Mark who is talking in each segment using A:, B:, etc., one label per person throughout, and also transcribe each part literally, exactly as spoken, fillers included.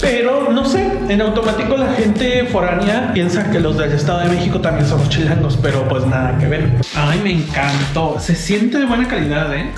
A: Pero no sé, en automático la gente foránea piensa que los del Estado de México también somos chilangos, pero pues nada que ver. Ay, me encantó. Se siente de buena calidad, ¿eh?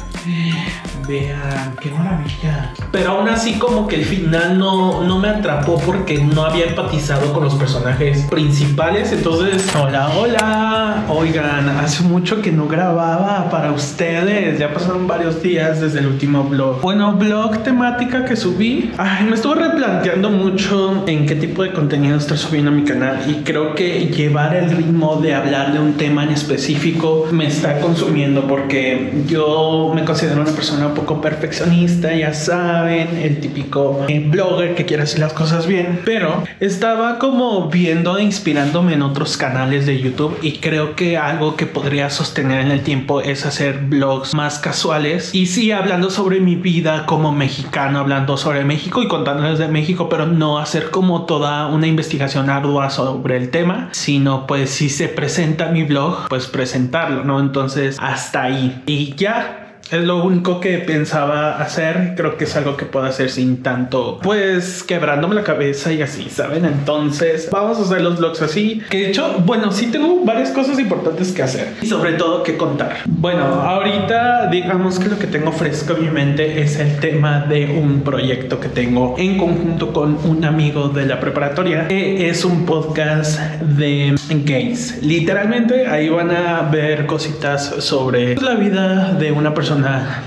A: Vean, qué maravilla. Pero aún así como que el final no, no me atrapó porque no había empatizado con los personajes principales. Entonces, hola, hola. Oigan, hace mucho que no grababa para ustedes. Ya pasaron varios días desde el último vlog. Bueno, vlog temática que subí. Ay, me estuve replanteando mucho en qué tipo de contenido estoy subiendo a mi canal. Y creo que llevar el ritmo de hablar de un tema en específico me está consumiendo porque yo me considero una persona un poco perfeccionista, ya saben, el típico eh, blogger que quiere hacer las cosas bien, pero estaba como viendo e inspirándome en otros canales de YouTube y creo que algo que podría sostener en el tiempo es hacer vlogs más casuales y sí hablando sobre mi vida como mexicano, hablando sobre México y contándoles de México, pero no hacer como toda una investigación ardua sobre el tema, sino pues si se presenta mi blog, pues presentarlo, ¿no? Entonces hasta ahí y ya. Es lo único que pensaba hacer. Creo que es algo que puedo hacer sin tanto, pues, quebrándome la cabeza y así, ¿saben? Entonces, vamos a hacer los vlogs así. Que de hecho, bueno, sí tengo varias cosas importantes que hacer. Y sobre todo, que contar. Bueno, ahorita, digamos que lo que tengo fresco en mi mente es el tema de un proyecto que tengo en conjunto con un amigo de la preparatoria. Que es un podcast de gays. Literalmente, ahí van a ver cositas sobre la vida de una persona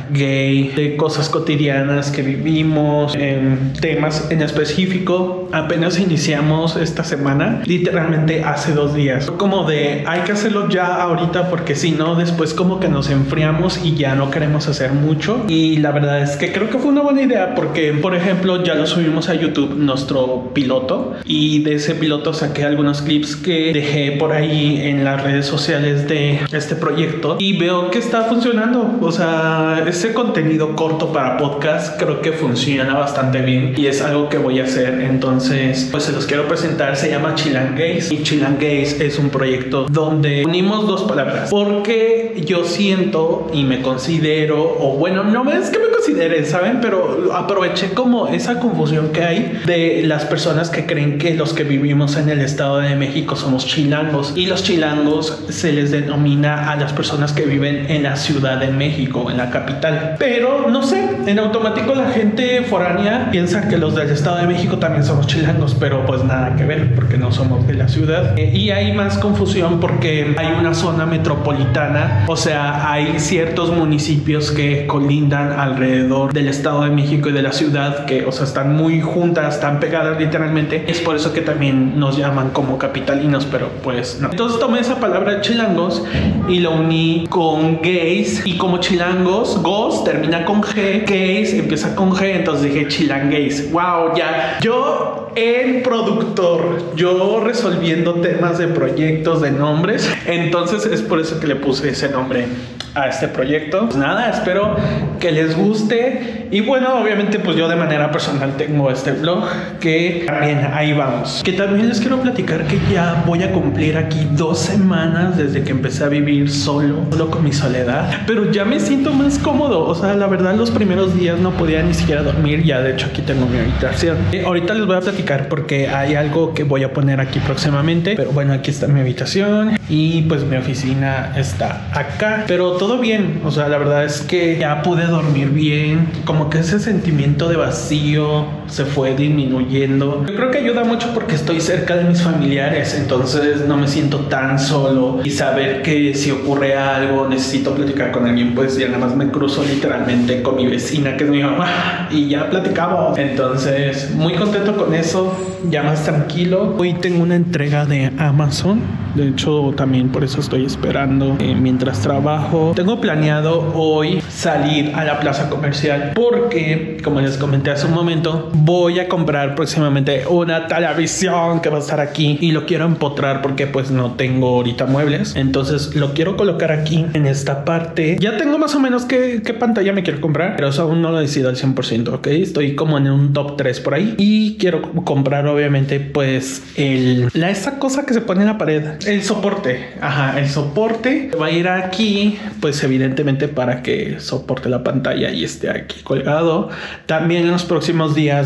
A: gay, de cosas cotidianas que vivimos, en temas en específico. Apenas iniciamos esta semana, literalmente hace dos días, como de hay que hacerlo ya ahorita porque si no después como que nos enfriamos y ya no queremos hacer mucho. Y la verdad es que creo que fue una buena idea porque, por ejemplo, ya lo subimos a YouTube, nuestro piloto, y de ese piloto saqué algunos clips que dejé por ahí en las redes sociales de este proyecto y veo que está funcionando. O sea, ese contenido corto para podcast creo que funciona bastante bien y es algo que voy a hacer. Entonces pues se los quiero presentar. Se llama Chilang Gays y Chilang Gays es un proyecto donde unimos dos palabras porque yo siento y me considero, o bueno, no es que me considere, ¿saben? Pero aproveché como esa confusión que hay de las personas que creen que los que vivimos en el Estado de México somos chilangos y los chilangos se les denomina a las personas que viven en la Ciudad de México, en la capital. Pero no sé, en automático la gente foránea piensa que los del Estado de México también somos chilangos, pero pues nada que ver porque no somos de la ciudad. Eh, y hay más confusión porque hay una zona metropolitana, o sea, hay ciertos municipios que colindan alrededor del Estado de México y de la ciudad que, o sea, están muy juntas, están pegadas literalmente. Es por eso que también nos llaman como capitalinos, pero pues no. Entonces tomé esa palabra chilangos y lo uní con gays, y como chilangos, gos termina con G, gays empieza con G, entonces dije Chilang Gays. Wow, ya yo el productor, yo resolviendo temas de proyectos, de nombres, entonces es por eso que le puse ese nombre a este proyecto. Pues nada, espero que les guste. Y bueno, obviamente pues yo de manera personal tengo este blog que también ahí vamos. Que también les quiero platicar que ya voy a cumplir aquí dos semanas desde que empecé a vivir solo, solo con mi soledad. Pero ya me siento más cómodo. O sea, la verdad los primeros días no podía ni siquiera dormir. Ya de hecho aquí tengo mi habitación. Eh, ahorita les voy a platicar porque hay algo que voy a poner aquí próximamente. Pero bueno, aquí está mi habitación y pues mi oficina está acá. Pero todo bien, o sea, la verdad es que ya pude dormir bien, como que ese sentimiento de vacío se fue disminuyendo. Yo creo que ayuda mucho porque estoy cerca de mis familiares, entonces no me siento tan solo y saber que si ocurre algo, necesito platicar con alguien, pues ya nada más me cruzo literalmente con mi vecina, que es mi mamá, y ya platicamos. Entonces, muy contento con eso, ya más tranquilo. Hoy tengo una entrega de Amazon, de hecho también por eso estoy esperando eh, mientras trabajo. Tengo planeado hoy salir a la plaza comercial porque, como les comenté hace un momento, voy a comprar próximamente una televisión que va a estar aquí y lo quiero empotrar porque pues no tengo ahorita muebles. Entonces lo quiero colocar aquí en esta parte. Ya tengo más o menos qué, qué pantalla me quiero comprar, pero eso aún no lo decido al cien por ciento, ¿ok? Estoy como en un top tres por ahí y quiero comprar obviamente pues el, la, esa cosa que se pone en la pared, el soporte. Ajá, el soporte va a ir aquí, pues evidentemente para que soporte la pantalla y esté aquí colgado. También en los próximos días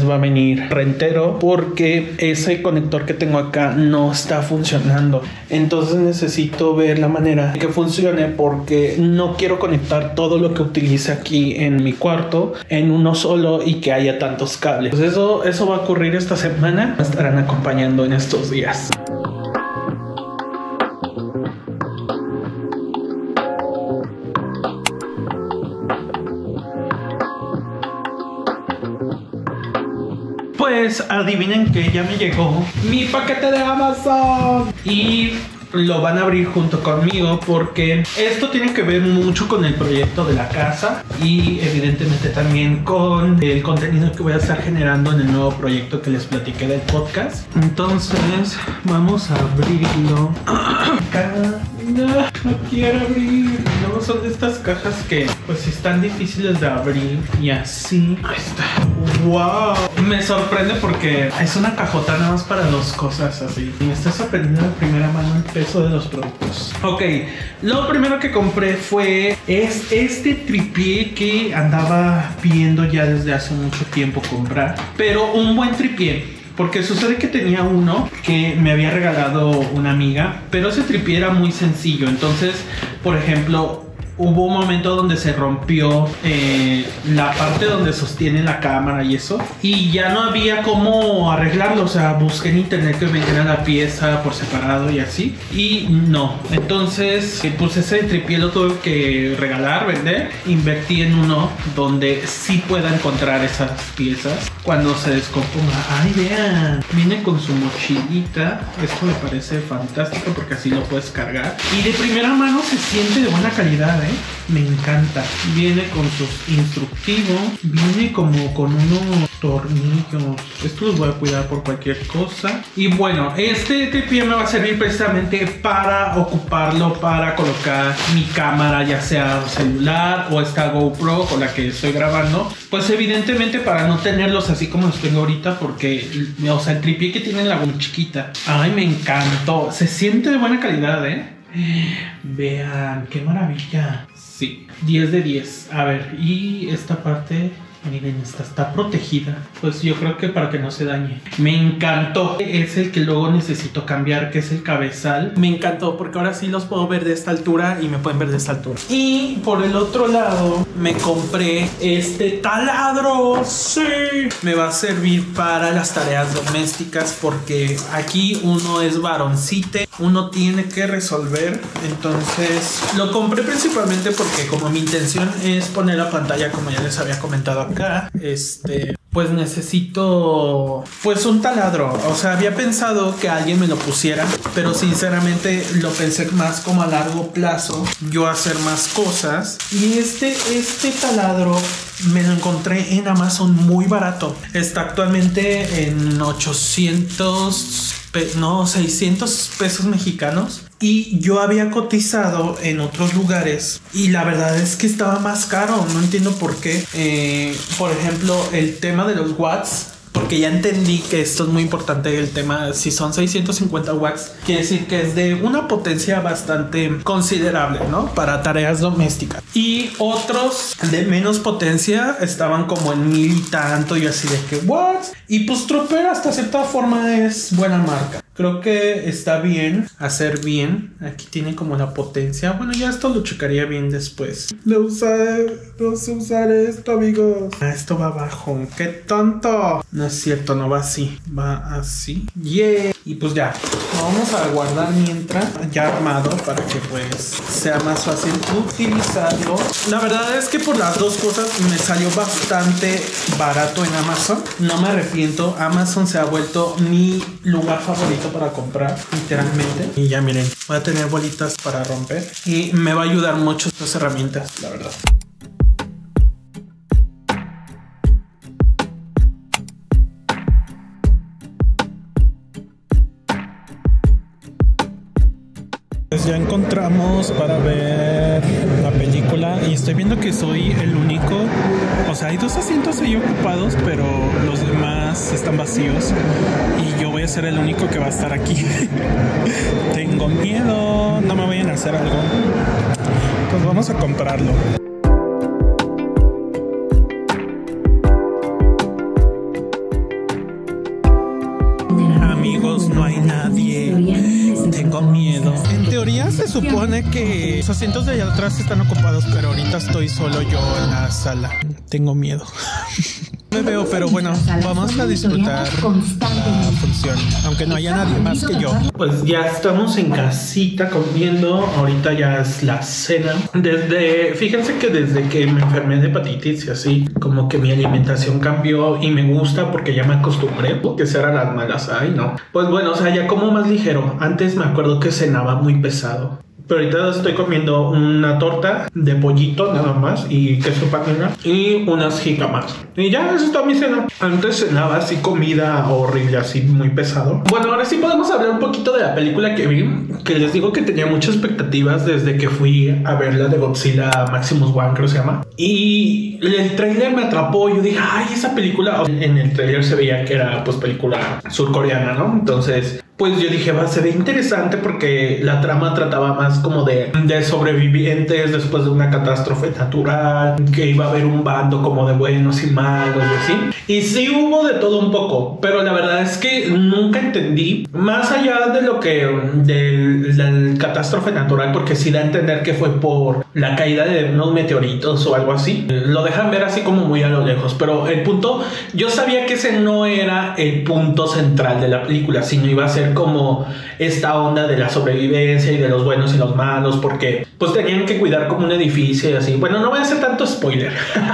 A: les va a venir rentero porque ese conector que tengo acá no está funcionando. Entonces necesito ver la manera de que funcione porque no quiero conectar todo lo que utilice aquí en mi cuarto en uno solo y que haya tantos cables. Pues eso, eso va a ocurrir esta semana. Me estarán acompañando en estos días. Pues adivinen que ya me llegó mi paquete de Amazon y lo van a abrir junto conmigo porque esto tiene que ver mucho con el proyecto de la casa y evidentemente también con el contenido que voy a estar generando en el nuevo proyecto que les platiqué del podcast. Entonces vamos a abrirlo. No, no quiero abrir. No, son de estas cajas que pues están difíciles de abrir y así. Ahí está. Wow, me sorprende porque es una cajota nada más para dos cosas así. Me está sorprendiendo de primera mano el peso de los productos. Ok, lo primero que compré fue es este tripié que andaba viendo ya desde hace mucho tiempo comprar, pero un buen tripié. Porque sucede que tenía uno que me había regalado una amiga, pero ese tripié era muy sencillo. Entonces, por ejemplo, hubo un momento donde se rompió eh, la parte donde sostiene la cámara y eso, y ya no había cómo arreglarlo. O sea, busqué en internet que vendiera la pieza por separado y así, y no. Entonces, pues ese tripié lo tuve que regalar, vender. Invertí en uno donde sí pueda encontrar esas piezas cuando se descomponga. Ay, vean, viene con su mochilita. Esto me parece fantástico porque así lo puedes cargar. Y de primera mano se siente de buena calidad, ¿eh? Me encanta. Viene con sus instructivos. Viene como con unos tornillos. Esto los voy a cuidar por cualquier cosa. Y bueno, este tripié me va a servir precisamente para ocuparlo, para colocar mi cámara, ya sea celular o esta GoPro con la que estoy grabando. Pues evidentemente para no tenerlos así como los tengo ahorita, porque, o sea, el tripié que tiene la muy chiquita. Ay, me encantó. Se siente de buena calidad, ¿eh? Vean, qué maravilla. Sí, diez de diez. A ver, y esta parte, miren, esta está protegida. Pues yo creo que para que no se dañe. Me encantó. Es el que luego necesito cambiar, que es el cabezal. Me encantó porque ahora sí los puedo ver de esta altura y me pueden ver de esta altura. Y por el otro lado me compré este taladro. Sí, me va a servir para las tareas domésticas porque aquí uno es varoncite, uno tiene que resolver. Entonces lo compré principalmente porque como mi intención es poner la pantalla, como ya les había comentado acá, este, pues necesito pues un taladro. O sea, había pensado que alguien me lo pusiera, pero sinceramente lo pensé más como a largo plazo, yo hacer más cosas. Y este, este taladro me lo encontré en Amazon muy barato. Está actualmente en ochocientos, no, seiscientos pesos mexicanos. Y yo había cotizado en otros lugares y la verdad es que estaba más caro. No entiendo por qué. Eh, por ejemplo, el tema de los watts, porque ya entendí que esto es muy importante. El tema, si son seiscientos cincuenta watts, quiere decir que es de una potencia bastante considerable, ¿no? Para tareas domésticas. Y otros de menos potencia estaban como en mil y tanto. Y así de que, ¿what? Y pues Trooper hasta cierta forma es buena marca. Creo que está bien hacer bien. Aquí tiene como la potencia. Bueno, ya esto lo checaría bien después. No usar, no sé usar esto, amigos. Ah, esto va abajo. ¡Qué tonto! No es cierto, no va así. Va así. ¡Yeah! Y pues ya. Lo vamos a guardar mientras ya armado para que pues sea más fácil utilizarlo. La verdad es que por las dos cosas me salió bastante barato en Amazon. No me arrepiento. Amazon se ha vuelto mi lugar favorito para comprar, literalmente. Y ya miren, voy a tener bolitas para romper y me va a ayudar mucho estas herramientas, la verdad. Pues ya encontramos para ver la película y estoy viendo que soy el único. O sea, hay dos asientos ahí ocupados, pero los demás están vacíos y yo voy a ser el único que va a estar aquí. Tengo miedo, no me vayan a hacer algo. Pues vamos a comprarlo. se supone que los asientos de allá atrás están ocupados, pero ahorita estoy solo yo en la sala. Tengo miedo. Me veo, pero bueno, vamos a disfrutar la función, aunque no haya nadie más que yo. Pues ya estamos en casita comiendo. Ahorita ya es la cena. Desde, fíjense que desde que me enfermé de hepatitis y así, como que mi alimentación cambió y me gusta porque ya me acostumbré, porque serán las malas. Ay, no. Pues bueno, o sea, ya como más ligero. Antes me acuerdo que cenaba muy pesado. Pero ahorita estoy comiendo una torta de pollito nada más y queso panela y unas jícamas. Y ya, eso es toda mi cena. Antes cenaba así comida horrible, así muy pesado. Bueno, ahora sí podemos hablar un poquito de la película que vi. Que les digo que tenía muchas expectativas desde que fui a ver la de Godzilla Maximus One, creo que se llama. Y el trailer me atrapó. Yo dije, ay, esa película. En el trailer se veía que era pues película surcoreana, ¿no? Entonces... pues yo dije, va a ser interesante porque la trama trataba más como de, de sobrevivientes después de una catástrofe natural, que iba a haber un bando como de buenos y malos y así. Y sí hubo de todo un poco, pero la verdad es que nunca entendí, más allá de lo que del, del catástrofe natural, porque sí da a entender que fue por la caída de unos meteoritos o algo así. Lo dejan ver así como muy a lo lejos, pero el punto, yo sabía que ese no era el punto central de la película, sino iba a ser como esta onda de la sobrevivencia y de los buenos y los malos, porque pues tenían que cuidar como un edificio y así. Bueno, no voy a hacer tanto spoiler.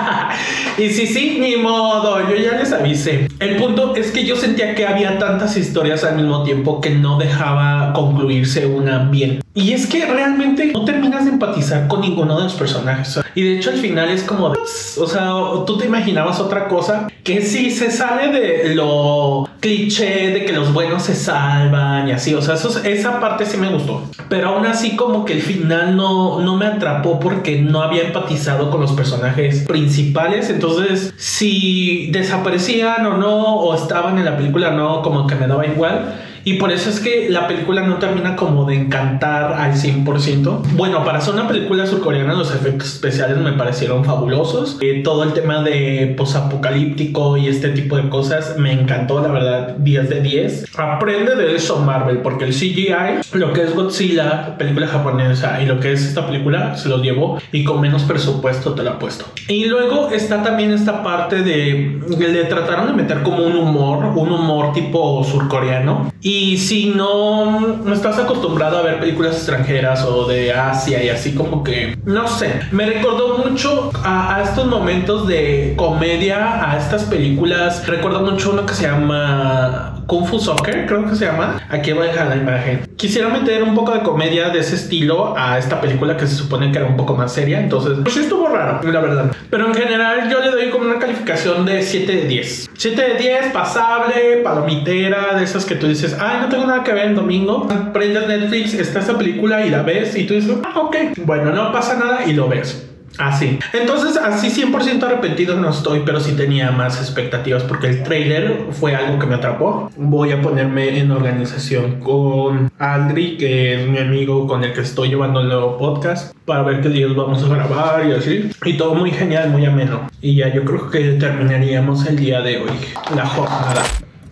A: Y sí, sí, ni modo, yo ya les avisé. El punto es que yo sentía que había tantas historias al mismo tiempo que no dejaba concluirse una bien. Y es que realmente no terminas de empatizar con ninguno de los personajes. Y de hecho al final es como de, o sea, tú te imaginabas otra cosa que sí se sale de lo cliché de que los buenos se salvan y así. O sea, eso, esa parte sí me gustó. Pero aún así como que el final no, no me atrapó porque no había empatizado con los personajes principales. Entonces si desaparecían o no, o estaban en la película o no, como que me daba igual. Y por eso es que la película no termina como de encantar al cien por ciento. Bueno, para ser una película surcoreana, los efectos especiales me parecieron fabulosos. Eh, todo el tema de posapocalíptico y este tipo de cosas me encantó, la verdad, diez de diez. Aprende de eso Marvel, porque el C G I, lo que es Godzilla, película japonesa, y lo que es esta película, se los llevó y con menos presupuesto te lo apuesto. Y luego está también esta parte de... le trataron de meter como un humor, un humor tipo surcoreano. Y si no, no estás acostumbrado a ver películas extranjeras o de Asia y así como que, no sé, me recordó mucho a, a estos momentos de comedia, a estas películas. Recuerdo mucho uno que se llama Kung Fu Soccer, creo que se llama. Aquí voy a dejar la imagen. Quisiera meter un poco de comedia de ese estilo a esta película que se supone que era un poco más seria. Entonces, pues estuvo raro, la verdad. Pero en general yo le doy como una calificación de siete de diez. siete de diez, pasable, palomitera, de esas que tú dices, ay, no tengo nada que ver el domingo. Prendes Netflix, está esa película y la ves y tú dices, ah, ok, bueno, no pasa nada y lo ves. Así. Entonces, así cien por ciento arrepentido no estoy, pero sí tenía más expectativas porque el trailer fue algo que me atrapó. Voy a ponerme en organización con Aldri, que es mi amigo con el que estoy llevando el nuevo podcast, para ver qué días vamos a grabar y así. Y todo muy genial, muy ameno. Y ya yo creo que terminaríamos el día de hoy, la jornada.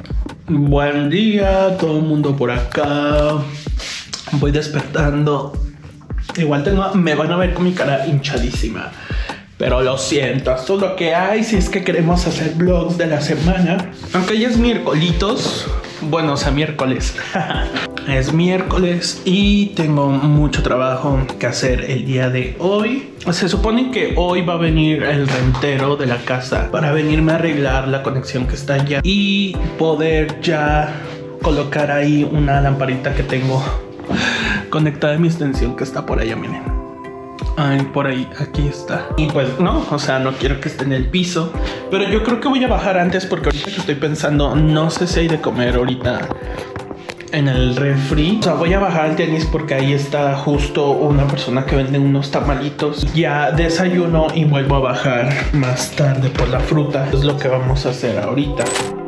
A: Buen día, todo el mundo por acá. Voy despertando. Igual tengo, me van a ver con mi cara hinchadísima, pero lo siento, esto es lo que hay si es que queremos hacer vlogs de la semana. Aunque ya es miércolitos, bueno, o sea, miércoles. Es miércoles y tengo mucho trabajo que hacer el día de hoy. Se supone que hoy va a venir el rentero de la casa para venirme a arreglar la conexión que está allá y poder ya colocar ahí una lamparita que tengo conectada a mi extensión que está por allá, miren. Ay, por ahí, aquí está. Y pues no, o sea, no quiero que esté en el piso, pero yo creo que voy a bajar antes porque ahorita que estoy pensando, no sé si hay de comer ahorita en el refri. O sea, voy a bajar al tenis porque ahí está justo una persona que vende unos tamalitos. Ya desayuno y vuelvo a bajar más tarde por la fruta. Es lo que vamos a hacer ahorita.